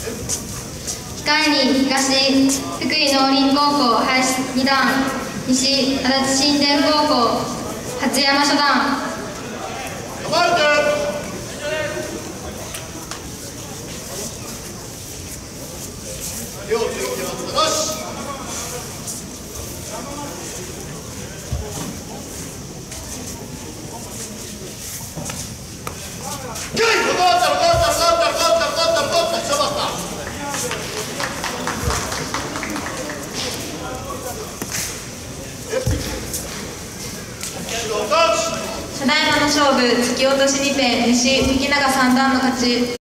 控えに東福井農林高校林2段、西足立新田高校初山初段。 両手を手を正し。 ただいまの勝負、突き落とし2点、西、関永3段の勝ち。